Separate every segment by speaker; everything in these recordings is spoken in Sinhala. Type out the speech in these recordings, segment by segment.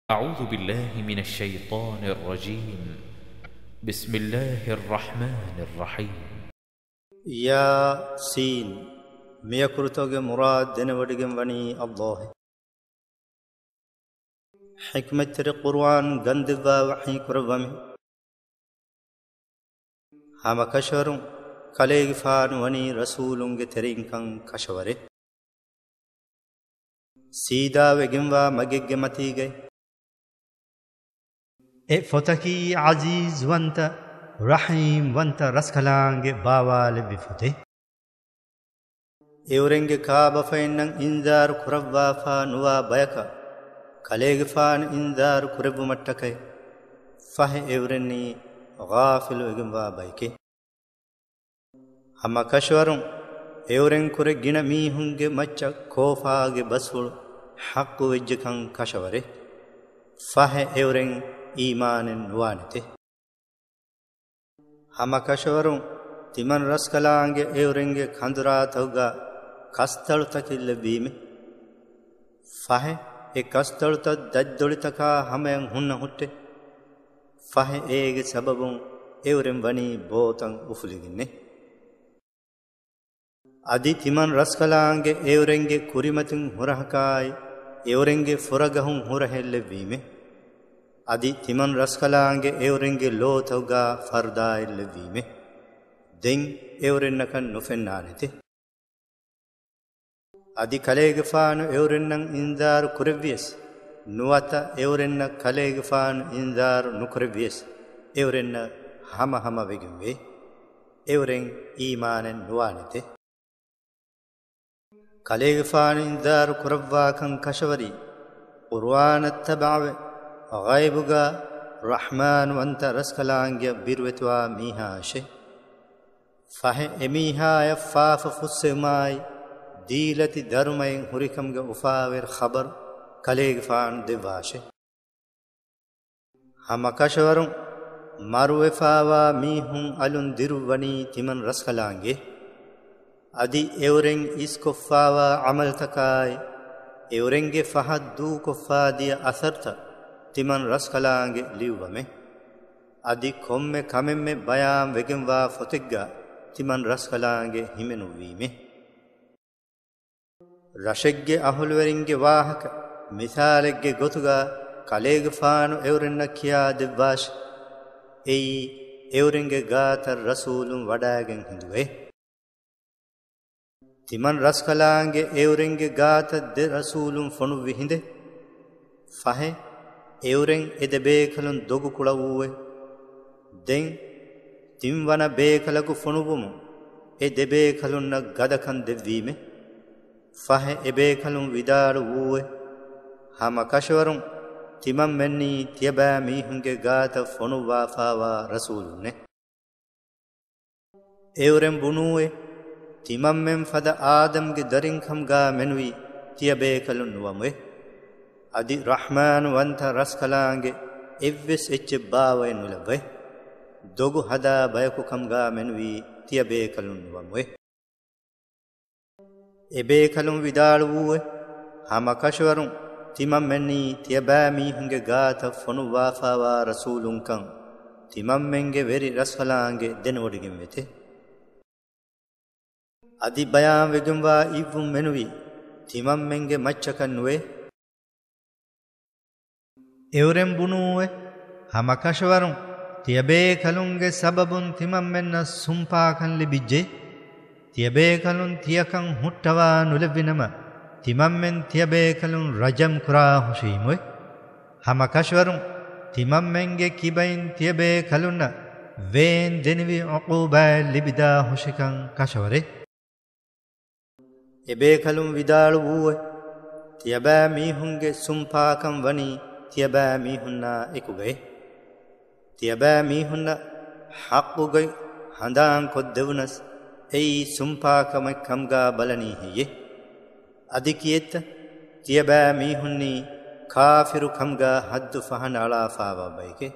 Speaker 1: أعوذ بالله من الشيطان الرجيم. بسم الله الرحمن الرحيم.
Speaker 2: يا سين ميكرتوغ مراد دنودغم وني الله حكمة القرآن غندوا وحي كربم هم كشورم كليغ فان وني رسولونغ ترينكن كشوره سيدا وگموا مگگ متيگه
Speaker 3: فتكي عزيز وانت رحيم وانت رسكلانگ باوال بفته
Speaker 2: اورنگ كاب فينن انذار كربوا فانوا بيكا كليغ فان انذار كرب متكه فه اورني غافل وگموا بيكه هم كشورم اورن كره گنا ميهونگ مچ كوفاگه بسول حق وجكن كشوره فه اورن إيمان نوانته هم كشورم تمن رسكلانگ اورنگ خندرا توغا كستل تكيل بيمه فه اي كستل ت دجدولي تكا همين هن هوته فه ايگه سببون اورن بني بوتن افليگنه ادي تمن رسكلانگ اورنگ كوريمتن هرهكاي اورنگ فرگهون هرهل بيمه ادي تمن رسكلانگ اورنگ لوتوغا فردائل ويمه دين اورنكن نفنانته ادي كليغ فان اورنن انذار كربيس نوتا اورن كليغ فان انذار نكربيس اورن هم وگموي اورن ايمان نوانته كليغ فان انذار كربوا كن كشوري قرآن التبع غيبغا رحمن وانت رسكلانگ بيروتوا ميهاشه فه اميها يفاف فسماي ديلتي درمين هريكمغا افاور خبر كليغ فان دواشه هم كشورم مروفاوا ميهون الون ديرووني تمن رسكلانگ ادي اورن اسكفاوا عمل تكاي اورنگ فحد دو كفادي اثرتا تمن رسكلانگ ليوومه ادي كوممه كممه بيان وگموا فتگا تمن رسكلانگ هيمنو ويمه رشگge ahulweringe wahaka misalegge gotuga kalega faanu evrenne kiya devvash ei evrenge gaata rasulun wadagen hinduwe timan raskalaange evrenge gaata de rasulun fonu vihinde fahe evren ede bekalun dogu kulawuwe den timwana bekalagu fonubumu e de bekalunna gadakan devvime fahe e bekalun vidaru wuwe hama kashwarun timam menni tiyaba mihunge gaata fonu wafawa rasulunne evren bunuwe timam men fada adamge darinkam ga menwi tiyabe kalun nuwamwe adi rahman wanta raskalaange evves ecche baawe nulave dogu hada bayaku kamga menwi tiyabe kalun nuwamwe ebe kalun vidaluwe hama kashwarun timam menni tiyaba mihunge gaata fonu wafawa rasulun kan timam menge veri raskalaange denodigem wete adi bayan wegumwa ivum menwi timam menge macchakan nuwe
Speaker 3: එවරෙන් බුණුවේ හම කෂවරුන් තියබේ කලුන්ගේ සබබුන් තිමම් මෙන්න සුම්පාකන් ලිබිජ්ජේ තියබේ කලුන් තියකන් හුට්ටවා නුලෙවිනම තිමම් මෙන් තියබේ කලුන් රජම් කුරා හුෂීමුයි හම කෂවරුන් තිමම් මෙන්ගේ කිබයින් තියබේ කලුන්න වේන් දෙනිවි උකූබා ලිබිදා හුෂිකන් කෂවරේ
Speaker 2: එබේ කලුන් විදාළු වූවේ තියබා මීහුන්ගේ සුම්පාකන් වනි تيبا ميهنا اكوغي تيبا ميهنا حقوغي هندان كودونس اي سمپا كمغا بلني هي اديكيت تيبا ميهني كافر كمغا حد فهن على فاوا بيكي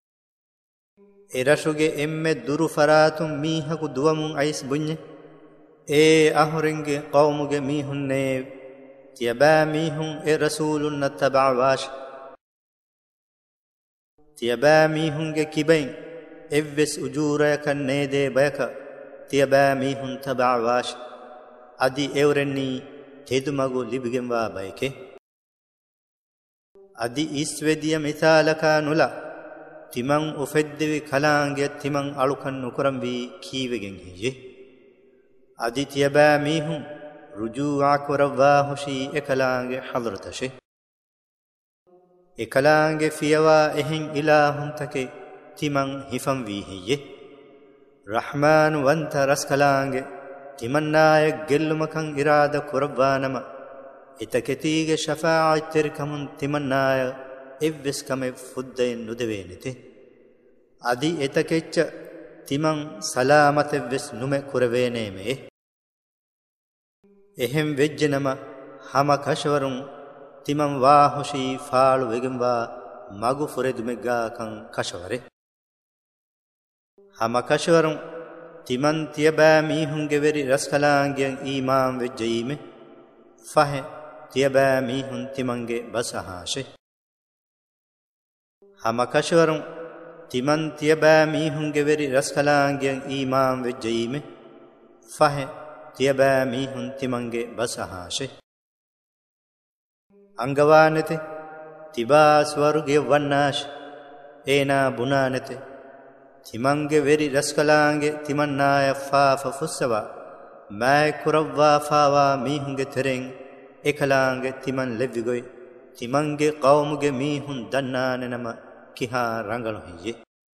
Speaker 2: ارشوغي ام درو فراتم ميهكو دوامون ايس بني اي اهرنگي قومغي ميهني تيبا ميهن اي رسول نتبع واش තියබෑ මීහුන්ගේ කිබෙන් එව්වෙස් උජූරයක නේදේ බයක තියබෑ මීහුන් තබා වාශ අදි එවරෙන්නී තෙදුමගු ලිබිගෙන්වා බයකේ අදි ඉස්වෙදිය මිතාලකා නුලා තිමන් උෆෙද්දෙවි කලාංගේ තිමන් අලුකන් නුකරම් වී කීවෙගෙන් හියේ අදි තියබෑ මීහුන් රුජූආ කරවා හොෂී එකලාංගේ හදරතෂේ එකලාංගේ ෆියවා එහෙන් ඉලාහුන් තකේ තිමන් හිෆම් වී හියේ රහ්මාන් වන්ත රස්කලාංගේ තිමන්නාය ගෙල්ලුමකන් ඉරාද කුරබ්වානම ඉතකෙතීගේ ශෆාඅත්තිරකමුන් තිමන්නාය එව්වෙස්කමෙ ෆුද්දයෙන් නුදවේනෙතේ අදි එතකෙච්ච තිමන් සලාමතෙව්වෙස් නුමෙ කුරවේනේමේ එහෙම් වෙජ්ජනම හම කශවරුන් තිමන් වාහුෂී ෆාලු වෙගෙන්වා මගු ෆුරෙදුමෙග්ගාකන් කශවරේ හම කශවරුන් තිමන් තියබෑ මීහුන්ගේ වෙරි රස්කලාංගෙන් ඊමාම් වෙජ්ජීමෙ ෆහෙ තියබෑ මීහුන් තිමන්ගේ බසහාෂේ හම කශවරුන් තිමන් තියබෑ මීහුන්ගේ වෙරි රස්කලාංගෙන් ඊමාම් වෙජ්ජීමෙ ෆහෙ තියබෑ මීහුන් තිමන්ගේ බසහාෂේ අංගවානෙතෙ තිබා ස්වර්ගයේ වන්නාෂ ඒනා බුනානෙතෙ තිමන්ගේ වෙරි රස්කලාංගේ තිමන්නාය ෆාෆ ෆුස්සවා මෑ කුරව්වා ෆාවා මීහුන්ගේ තෙරෙන් එකලාංගේ තිමන් ලෙව්විගොයි තිමන්ගේ කවුමුගේ මීහුන් දන්නානෙනම කිහා රංගනු හියේ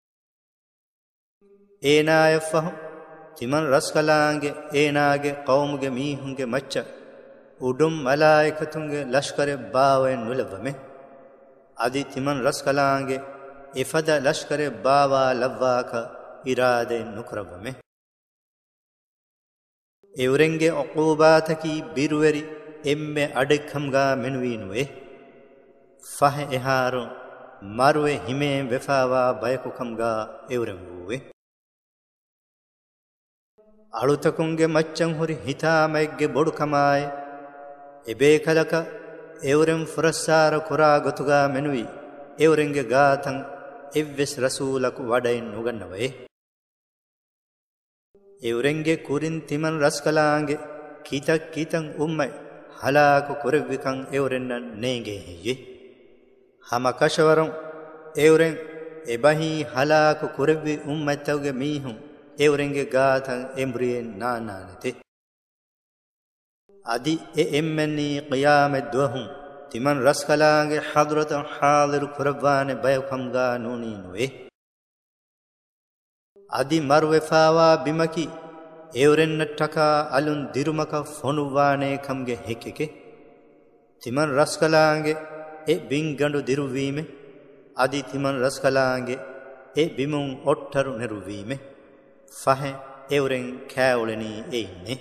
Speaker 2: ඒනාය ෆහු තිමන් රස්කලාංගේ ඒනාගේ කවුමුගේ මීහුන්ගේ මච්ච උඩුම් මලායිකතුන්ගේ ලෂ්කරෙ බාවෙන් නුලවමෙ අදි තිමන් රස්කලාංගේ ඉෆද ලෂ්කරෙ බාවා ලව්වාක ඉරාදෙන් නුකරවමෙ එවරෙන්ගේ ඔකූබාතකි බිරුවරි එම්මෙ අඩෙක්කම්ගා මෙනුවීනුවේ ෆහ එහාරු මරුවේ හිමේ වෙෆාවා බයකුකම්ගා එවරෙන් වූවේ අලුතකුන්ගේ මච්චන් හොරි හිතාමැග්ගේ බොඩුකමාය එබේ කලක එවරෙන් ෆුරස්සාර කුරා ගොතුගා මෙනුවී එවරෙන්ගේ ගාතන් එව්වෙස් රසූලකු වඩයින් නුගන්නවයේ එවරෙන්ගේ කුරින් තිමන් රස්කලාංගේ කීතක් කීතන් උම්මයි හලාකු කුරෙව්විකන් එවරෙන්නන් නේගේ හියේ හම කශවරුන් එවරෙන් එබහි හලාකු කුරෙව්වි උම්මැත්තවගේ මීහුන් එවරෙන්ගේ ගාතන් එම්බ්‍රියෙන් නානානෙතේ අදි එම්මෙන්නී qiyamet duhum තිමන් රස්කලාගේ හදරතන් හාදිරු කුරබ්වානේ බයකම්ගා නෝනීනුවේ අදි මර්වෙෆාවා බිමකි එවරෙන්නට්ටකා අලුන් දිරුමක ෆොනුවානේ කම්ගේ හෙකෙකේ තිමන් රස්කලාගේ එ බින්ගඬු දිරුවීමේ අදි තිමන් රස්කලාගේ එ බිමුන් ඔට්ටරු නෙරුවීමේ ෆහෙ එවරෙන් කෑවුලෙනී එයින්නේ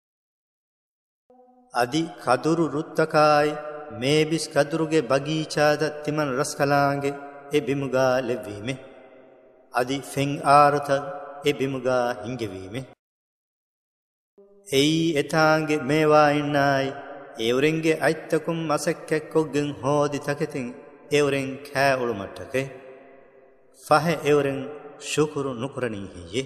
Speaker 2: අදි කදුරු රුත්තකායි මේබිස් කදුරුගේ බගීචාද තිමන් රස්කලාගේ එ බිමුගා ලෙව්වීමේ අදි ෆෙන් ආරත එ බිමුගා හිංගෙවීමේ එයි එතාන්ගේ මේවා ඉන්නයි එවරෙන්ගේ අයිත්තකුම් මසක්කැක්කොග්ගෙන් හෝදි තකෙතින් එවරෙන් කෑවුළු මට්ටකේ ෆහෙ එවරෙන් ශුකුරු නුකරණී හියේ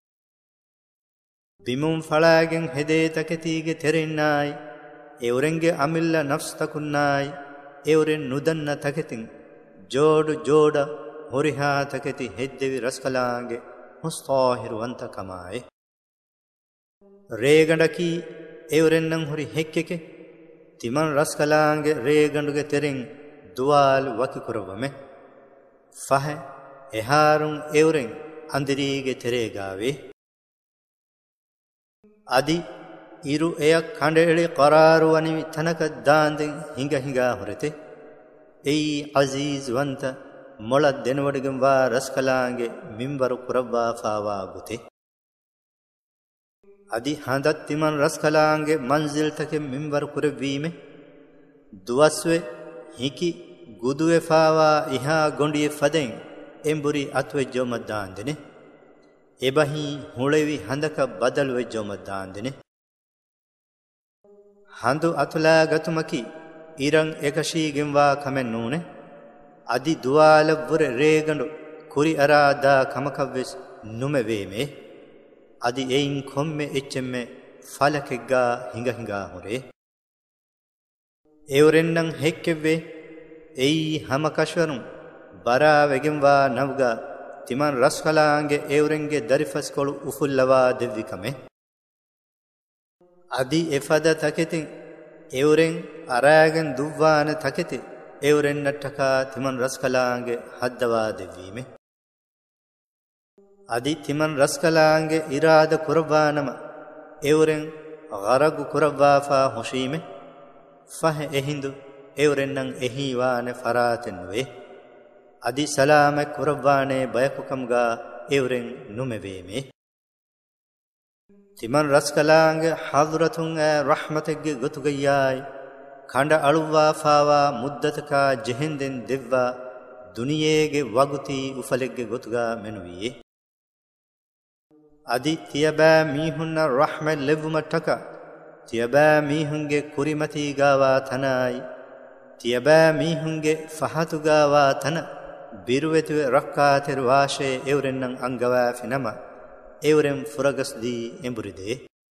Speaker 2: බිමුන් ඵලාගෙන් හෙදේ තකෙතීගේ තෙරෙන්නයි එවරෙන්ගේ අමිල්ල නෆ්ස්තකුන්නයි එවරෙන් නුදන්න තකෙතින් ජෝඩු ජෝඩ හොරිහා තකෙති හෙද්දෙවි රස්කලාගේ මුස්තාහිරුවන්ත කමායි රේගඬකි එවරෙන්නම් හොරි හෙක්කෙකෙ තිමන් රස්කලාගේ රේගඬුගේ තෙරෙන් දුවාල් වකි කරවමෙ ෆහ එහාරුන් එවරෙන් අන්දිරීගේ තෙරේගාවේ අදි ඉරු එයක් කඬෙලි qararuwani තනක දාන්දෙන් හිඟ හිඟා හොරතේ එයි අසීස් වන්ත මොළ දෙනවඩගෙන් වා රස්කලාගේ මින්වරු කුරබ්වා ෆාවා ගුතේ අදි හඳත් තිමන් රස්කලාගේ මන්සිල් තක මින්වරු කුරවීමේ දුවස්වේ හිකි ගුදුවේ ෆාවා ඉහා ගොඬියේ ෆදෙන් එම්බුරි අත්වේ ජොමදාන්දනේ එබහි හුළෙවි හඳක බදල් වෙ ජොමදාන්දනේ හඳු අතුලා ගතුමකි ඉරං එකශීගෙන් වා කමෙන් නූනේ අදි දුවාලවර රේගඬු කුරි අරාදා කමකව්වෙස් නුමෙවේමේ අදි එයින් කොම්මෙ එච්චෙම්මෙ ඵලකෙග්ගා හිඟා හොරේ එවරෙන්නම් හෙක්කෙව්වේ එයි හම කෂවරුන් බරා වෙගෙන්වා නවගා තිමන් රස්කලාංගේ එවරෙන්ගේ දරිෆස් කොළු උෆුල්ලවා දෙවිකමේ අදි එෆද තකෙතින් එවරෙන් අරාගෙන් දුව්වාන තකෙති එවරෙන්නට්ටකා තිමන් රස්කලාංගේ හද්දවා දෙවීමේ අදි තිමන් රස්කලාංගේ ඉරාද කුරවානම එවරෙන් ගරගු කුරවාෆා හොෂීමේ ෆහ එහිඳු එවරෙන්නම් එහිවානේ ෆරාතෙන් වේ අදි සලාම කුරවානේ බයකුකම්ගා එවරෙන් නුමෙවීමේ තිමන් රස්කලාංගේ හදරතුන් රහමතෙක්ගේ ගොතුගයායි කණ්ඩ අලුවාෆාවා මුද්දතකා ජෙහෙන්දෙන් දෙව්වා දුනියේගේ වගුති උෆලෙක්ගේ ගොතුගා මෙනුවියේ අදි තියබෑ මීහුන්න රහමෙ ලෙව්වුමටක තියබෑ මීහුන්ගේ කුරිමතිගාවා තනයි තියබෑ මීහුන්ගේ ෆහතුගාවා තන බිරුවෙතුවේ රක්කාතෙර වාශයේ එවරෙන්නම් අංගවා ෆිනම එවරෙන් ෆුරගස්දී එඹුරිදේ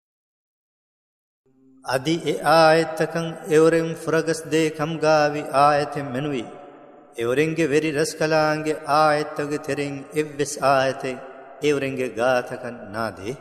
Speaker 2: අදි ඒ ආයත්තකන් එවරෙන් ෆුරගස්දේ කම්ගාවි ආයතෙන් මෙනුවි එවරෙන්ගේ වෙරි රස්කලාංගේ ආයත්තගේ තෙරින් එව්වෙස් ආයතේ එවරෙන්ගේ ගාතකන් නාදේ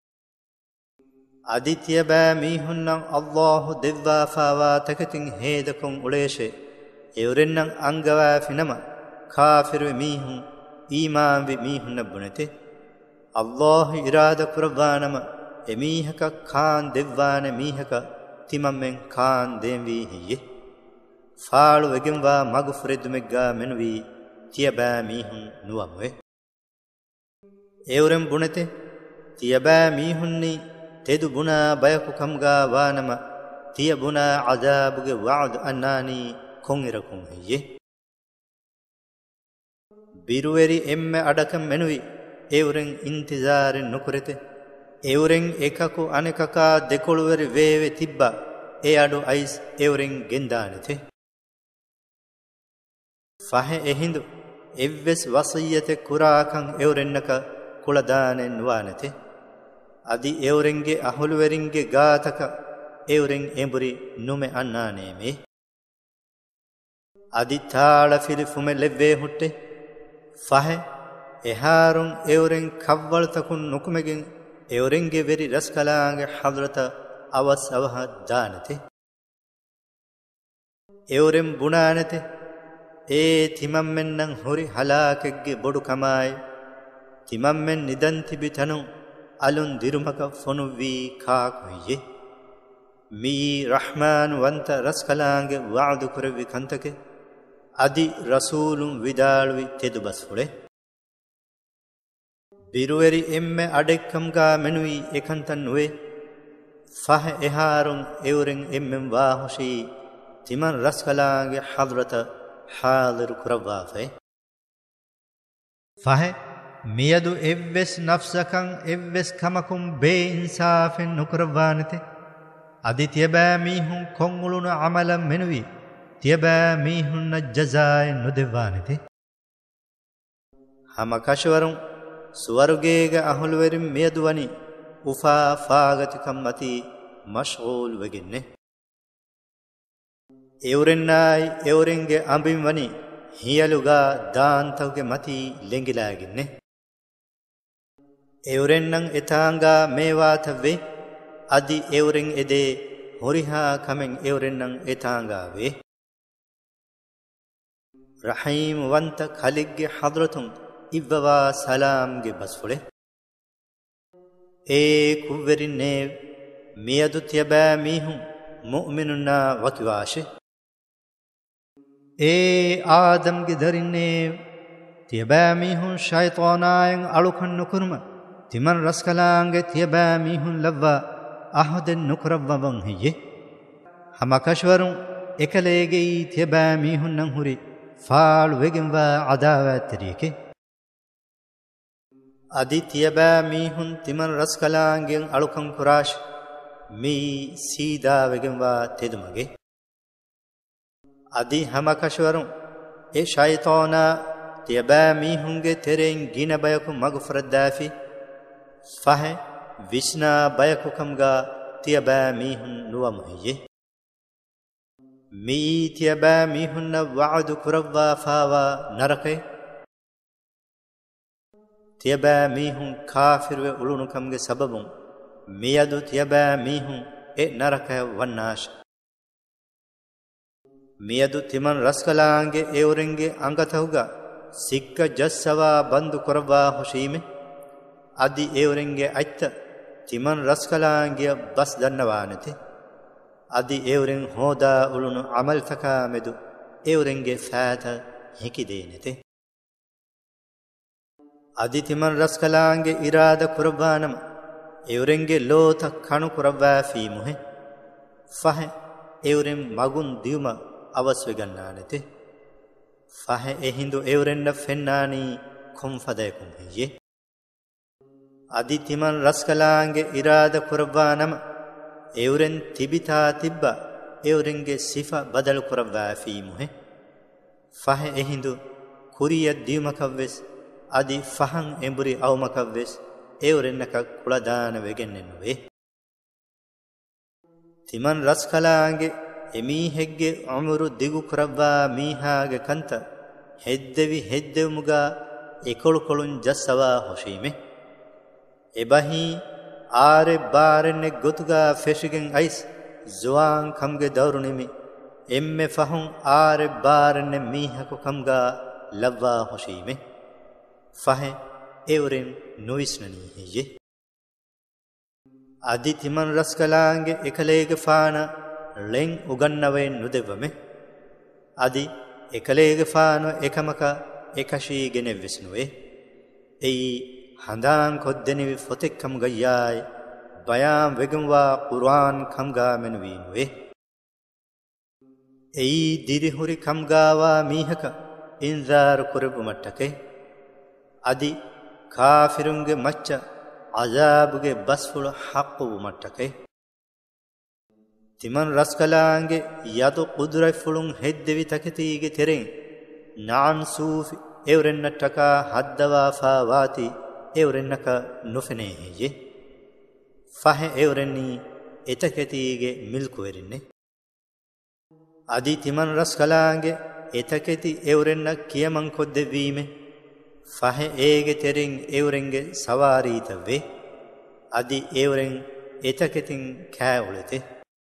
Speaker 2: අදි තියබෑ මීහුන්නම් අල්ලාහු දෙව්වාෆාවා තකතින් හේදකුන් උලේෂේ එවරෙන්නම් අංගවා ෆිනම කාෆිරු මීහුන් ඊමාන් වි මීහුන්න බුනතේ අල්ලාහ් ඉරාද කුරවානම එමීහක කාන් දෙව්වාන මීහක තිමම්මෙන් කාන් දෙම්වි හියේ ෆාලු වෙගෙන්වා මගු ෆරෙදුමෙග්ගා මෙනුවි තියබෑ මීහුන් නුවමවේ එවරෙන් බුනතේ තියබෑ මීහුන්නි තෙදු බුනා බයකු කම්ගා වානම තිය බුනා අදාබුගේ වඅද් අන්නානි කොන් ඉරකුන් හියේ බිරුවෙරි එම්මෙ අඩකම් මෙනුවි එවරෙන් ඉන්තිසාරෙන් නොකරෙත එවරෙන් එකකු අනෙකකා දෙකොළුවරි වේවෙ තිබ්බා ඒ අඩු අයිස් එවරෙන් ගෙන්දානෙතේ ෆහ එහිඳු එව්වෙස් වසීයත කුරාකන් එවරෙන්නක කුලදානෙන් නුවානෙතේ අදි එවරෙන්ගේ අහුළුවරින්ගේ ගාතක එවරෙන් එඹුරි නුමෙ අන්නානේමේ අදි තාල ෆිලිෆුමෙ ලෙව්වේ හුට්ටේ ෆහ එහාරුන් එවරෙන් කව්වල්තකුන් නුකුමෙගෙන් එවරෙන්ගේ වෙරි රස්කලාංගේ හදරත අවස් අවහ දානතේ එවරෙන් බුණානතේ ඒ තිමම්මෙන්නම් හොරි හලාකෙක්ගේ බොඩු කමායි තිමම්මෙන් නිදන් තිබිතනු අලුන් දිරුමක ෆොනුවී කාකුයේ මී රහ්මාන් වන්ත රස්කලාංගේ වඅදු කරවි කන්තකේ අදි රසූලුන් විදාළුවි තෙදුබස් හොලේ බිරුවෙරි එම්මෙ අඩෙක්කම්ගා මෙනුවී එකන්තන් නුවේ ෆහ එහාරුන් එවරෙන් එම්මෙන් වාහුෂී තිමන් රස්කලාංගේ හදරත හාදිරු කරවාෆේ
Speaker 3: ෆහ මියදු එව්වෙස් නෆ්සකන් එව්වෙස් කමකුම් බේ ඉන්සාෆෙන් නුකරවානතේ අදි තියබෑ මීහුන් කොංගුළුන අමලම් මෙනුවී තියබෑ මීහුන්න ජසාය නොදෙවානතේ
Speaker 2: හම කෂවරුන් සුවර්ගයේග අහුළුවරින් මියදුවනි උෆා ෆාගතිකම් මති මෂ්ගූල් වෙගින්නේ එවරෙන්නයි එවරෙන්ගේ අඹින් වනි හියලුගා දාන්තවගේ මති ලෙංගිලාගින්නේ එවරෙන්නම් එතාංගා මේවාතවේ අදි එවරෙන් එදේ හොරිහා කමෙන් එවරෙන්නම් එතාංගා වේ රහීම් වන්ත කලිග්ගේ හදරතුන් ඉවවා සලාම්ගේ බස්ෆොලේ ඒ කුව්වෙරින්නේ මියදු තියබෑ මීහුන් මුමිනුන්නා වකිවාශේ
Speaker 3: ඒ ආදම්ගේ දරින්නේ තියබෑ මීහුන් ෂයිතානායන් අලුකන් නුකුරුම තිමන් රස්කලාංගේ තියබෑ මීහුන් ලව්වා අහදෙන් නුකරවවන් හියේ හම කෂවරුන් එකලේගේ තියබෑ මීහුන් නම් හුරි ෆාල් වෙගෙන්වා අදාවැත්තරියකේ
Speaker 2: අදි තියබෑ මීහුන් තිමන් රස්කලාංගෙන් අලුකන් කුරාශ් මී සීදා වෙගෙන්වා තෙදුමගේ අදි හම කෂවරුන් e shaytana tiyaba mihunge tereng gina bayaku magfurad dafi fahe vishna bayaku kamga tiyaba mihun nuwam hiye mi tiyaba mihunna wa'du kurawwa fawa narake tiyaba mihun kafirwe ulunu kamge sababun miyadu tiyaba mihun e naraka wannash miyadu timan raskalange eurenge angatahuga sikka jassawa bandu kurawwa hoshime adi eurenge aitta timan raskalange bas dannawanete adi euren hoda ulunu amal taka medu eurenge faata hikidenete adi timan raskalange irada kurbanam eurenge lota kanu kurabwa fimuhe fahe euren magun diuma avaswe gannanete fahe ehindu eurenna fennani konfadakum hiye adi timan raskalange irada kurbanam euren tibita tibba eurenge sifa badal kurabwa fimuhe fahe ehindu kuriya diumakavves adi fahan emburi awmakavves eurennaka kuladana wegennenuwe timan raskalange emi hegge umru digu kurabwa mihage kanta heddemuga ekolu kolun jassawa hoshime ebahi are barenne gotuga feshigen ais zuan kamge dawrunimi emme fahun are barenne mihako kamga labwa hoshime fahe euren nuisnani hiye adi timan raskalange ekalege faana len ugannawe nudevame adi ekalege faano ekamaka ekashi genevvisnuwe ei handan koddeni fotekkam gayyai bayam wegamwa qur'an kamga menwinuwe ei dirihuri kamgawa mihaka inzar kurubumattake adi kafirunge macca azabuge basfulu haqqu mattake timan raskalange yadu qudurai fulun heddevi taketige tereng naan sufi eurennataka haddawa faawati eurennaka nufene heye fahe eurenni etaketige milku werinne adi timan raskalange etaketi eurenna kiyaman koddevime fahe ege tereng eurenge sawaritave adi euren etaketin kaulete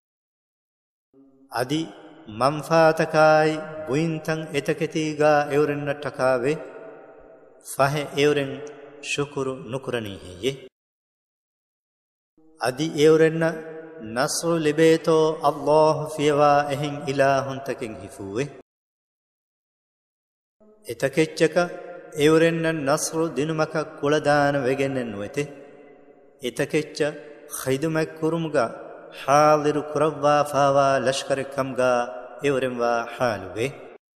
Speaker 2: adi manfaatakai buintan etaketiga eurenna takave fahe euren shukuru nukurani heye adi eurenna nasru libeto Allah fiwa ehin ilahun taken hifuwe etakechchaka eurenna nasru dinumaka kuladana wegennenuwete etakechcha khaydumak kurumga haliru kurawwa fawa lashkar kamga eurenwa haluwe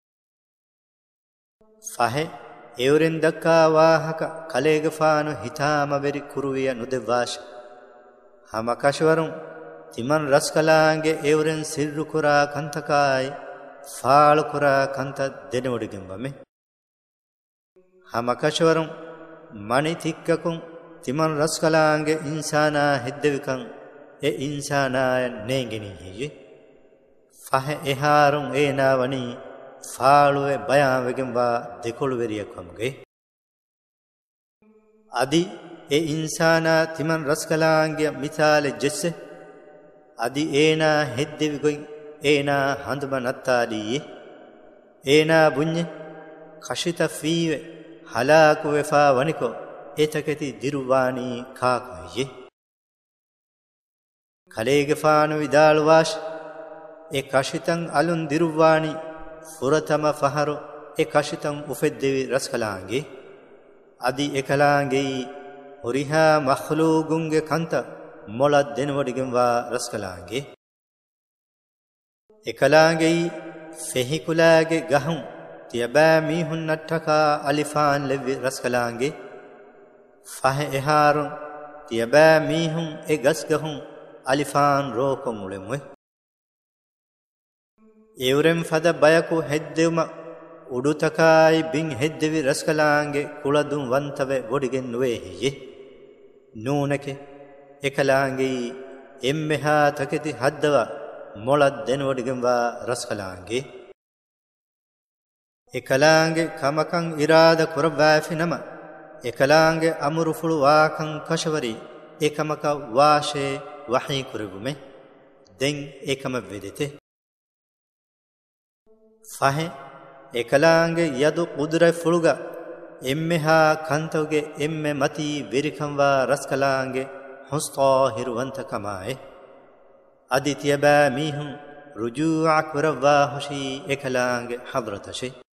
Speaker 2: fahe euren dakka wahaka kalega faanu hitama veri kuruwiya nudevvash hamakashwarun timan raskalange euren sirru kura kantakai faal kura kanta denewodigembame hamakashwarun mani tikkakun timan raskalange insana heddevikan e insana neengeni hiye fahe eharun ena wani faaluwe bayan wegenwa dekolu veriyakamge adi e insana timan raskalange misale jesse adi ena heddevi goin ena handuma nattadiye ena bunye kashita fiwe halaku wefa waniko etaketi diruvani kaakye kalege faanu vidalwash e kashitan alun diruvani furatama faharu e kashitan ufeddevi raskalange adi ekalange horiha makhlugunge kanta mola denwadigenwa raskalange ekalange fehikulage gahun tiyaba mihun nattaka alifan levi raskalange fahe eharun tiyaba mihun e gasgahun alifan rokon ulemwe euren fada bayaku heddewma ಉಡುತಕಾಯಿ ಬಿಂ ಹೆದ್ದೆವಿ ರಸ್ಕಲಾಂಗೆ ಕುಳದುಂ ವಂತವೆ ಒಡಿಗೆನ್ನುವೆ ಹಿಯೆ ನೂನಕೆ ಎಕಲಾಂಗೆ ಎಮ್ಮೆಹಾ ತಕೆತಿ ಹದ್ದವ ಮೊಳದ್ದೆನ್ ಒಡಿಗೆಂವಾ ರಸ್ಕಲಾಂಗೆ ಎಕಲಾಂಗೆ ಕಮಕಂ ಇರಾದ ಕುರವ್ವಾಫಿ ನಮ ಎಕಲಾಂಗೆ ಅಮುರುಫುಳು ವಾಕಂ ಕಶವರಿ ಏಕಮಕ ವಾಶೆ ವಹಿ ಕುರುಗುಮೆ ದೆಂ ಏಕಮ ವೆದಿತೆ ಫಹೆ ಎಕಲಾಂಗೆ ಯದು ಕುದುರೆ ಫುಳುಗ ಎಮ್ಮೆಹಾ ಕಂತವ್ಗೆ ಎಮ್ಮೆ ಮತಿ ವಿರಿಕಂವಾ ರಸ್ಕಲಾಂಗೆ ಹುಸ್ತಾಹಿರುವಂತ ಕಮಾಯೆ ಅದಿತಿಯ ಬಾ ಮೀಹುಂ ರುಜೂಅ ಕುರವ್ವಾ ಹುಷಿ ಎಕಲಾಂಗೆ ಹದ್ರತಶೆ